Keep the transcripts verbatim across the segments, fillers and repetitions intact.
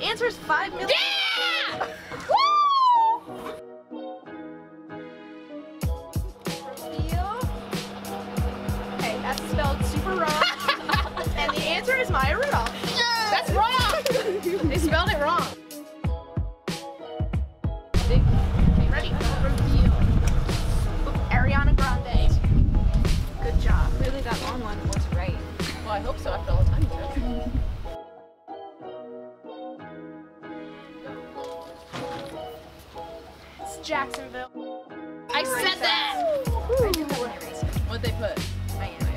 answer is five million. Yeah! Okay, that's spelled super wrong. And the answer is Maya Rudolph. Yeah! That's wrong! They spelled it wrong. Okay, ready? Reveal. Ariana Grande. Good job. Clearly that long one was right. Well, I hope so after all the time. It's Jacksonville. I said that! I do have an eraser. What'd they put? Miami.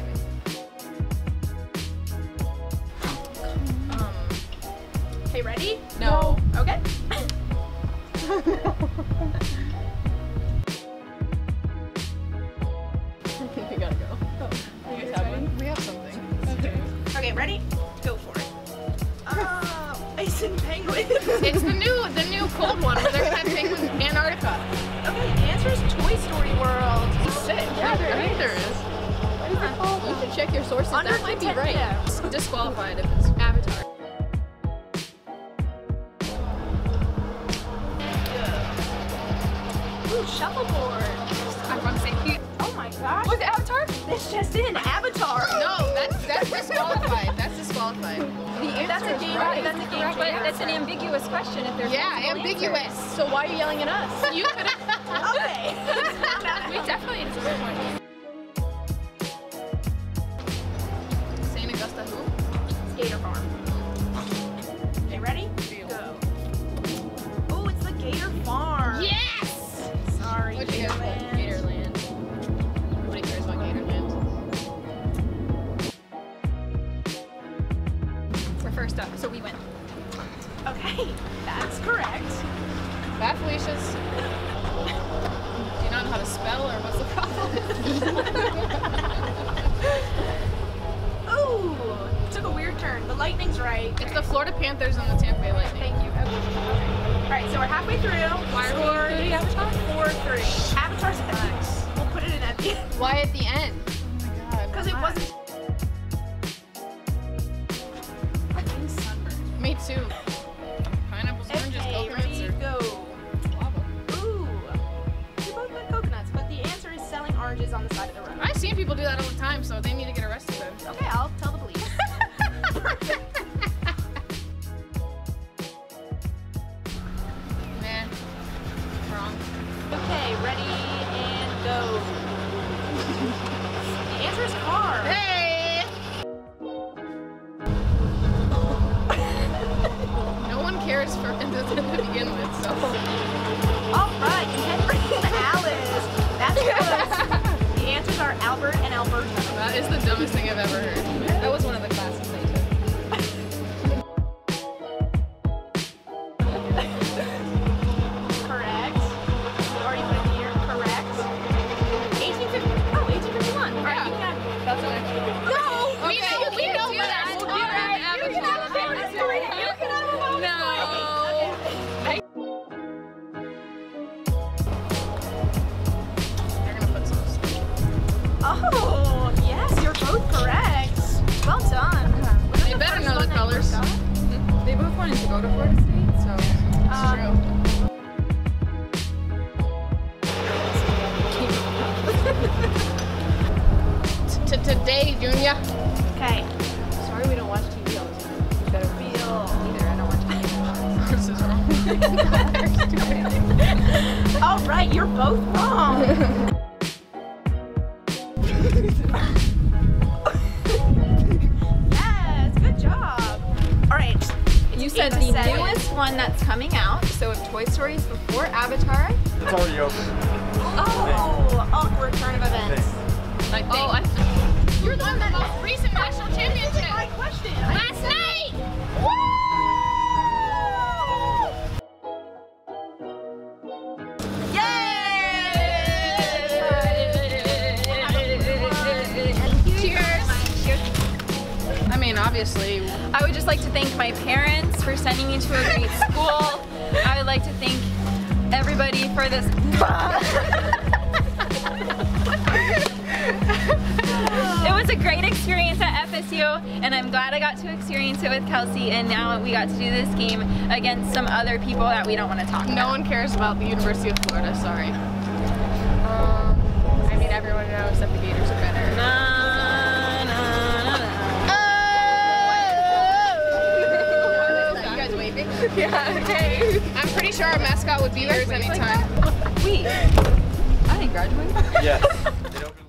Um, Okay, ready? no. Okay. We gotta go. Oh, you guys have one? We have something. Okay. Okay, ready? Go for it. Uh, ice and penguin. It's the new, the new cold one where they're gonna have penguins in Antarctica. Okay, the answer is Toy Story World. Sick. Yeah, there I think there is. You should check your sources. Under That might be ten right. steps. It's disqualified if it's Avatar. Ooh, shuffleboard. I'm gonna say cute. Oh my gosh. Was it Avatar? This just in, Avatar. No, that's that's disqualified. That's disqualified. The answer That's a is game. right. That's a game. But changer. that's an ambiguous question if there's Yeah, multiple ambiguous. answers. So why are you yelling at us? You could have. Okay. We definitely deserve one. Saint Augusta who? Gator Farm. Okay, ready? Go. Oh, it's the Gator Farm. Yes! Sorry, What'd you guys put? Gatorland. Gatorland. Nobody cares about Gatorland. We're first up, so we win. Okay, that's correct. Bad Felicia's. Do you not know how to spell or what's the problem? Ooh, took a weird turn. The lightning's right. It's the Florida Panthers and the Tampa Bay Lightning. Thank you. Okay. All right, so we're halfway through. Why are we Score including Avatar? Four, three. Avatar's at the end. We'll put it in at the end. Why at the end? Oh my god. Because it wasn't. I'm sunburned. Me too. Pineapples, oranges, Okay, coconuts, ready, or go. lava. Ooh. We both got coconuts, but the answer is selling oranges on the side of the road. I've seen people do that all the time, so they need to get arrested then. Okay, I'll tell the police. Nah. Wrong. Okay, ready and go. The answer is car. Hey! No one cares for him to begin with, so. All right, Henry and Alice. That's close. The answers are Albert and Alberta. That is the dumbest thing I've ever heard. That was one of the classes I took. Correct. You already put the year. Correct. eighteen fifty. Oh, eighteen fifty-one. All right, Yeah. you can have. That's what I took. No. We know, we know do that. that. We'll All give right, them you can have a bonus point. You can have a bonus No. They're gonna put some stuff. Oh, yes, you're both correct. Well done. They better know the colors. They both wanted to go to Florida State, so. It's Um, true. To today, Junior. Okay. Sorry we don't watch T V all the time. You better Feel. either. I don't watch T V. This is wrong. All right, you're both wrong. Yes, good job. All right. You It's said eight the to seven. newest one that's coming out, so if Toy Story is before Avatar. It's already open. Oh, awkward turn of events. I think. Oh, I, You're the one that most recent national championship. My question. Last night. I mean, obviously. I would just like to thank my parents for sending me to a great school. I would like to thank everybody for this. It was a great experience at F S U. you, and I'm glad I got to experience it with Kelsey, and now we got to do this game against some other people that we don't want to talk about. No one cares about the University of Florida, sorry. Um, I mean, everyone knows that the Gators are better. Na, na, na, na. Oh! You guys waving? Yeah, okay. I'm pretty sure our mascot would be yours anytime. Wait, I didn't graduate. Yes.